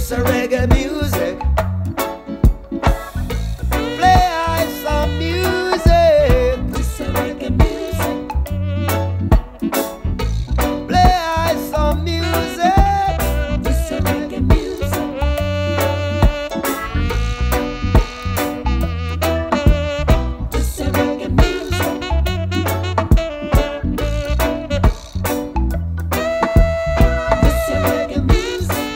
This a reggae music. Play I some music. This a reggae music. Play I some music. This a reggae music. This a reggae music. This a reggae music.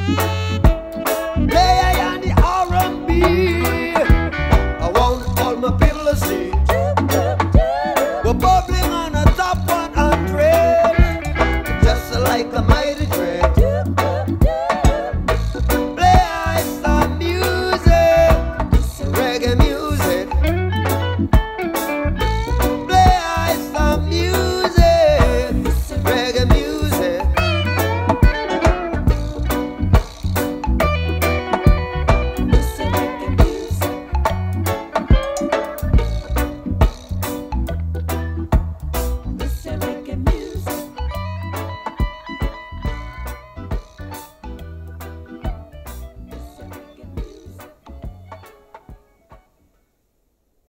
Play I on the R&B. I want all my people to see. We're bubbling on a top 100, just like a mighty